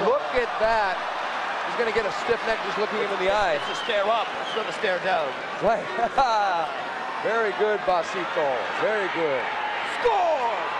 Look at that. He's going to get a stiff neck just looking him in the eye. It's a stare up. It's not a stare down. Right. Very good, Basito. Very good. Score!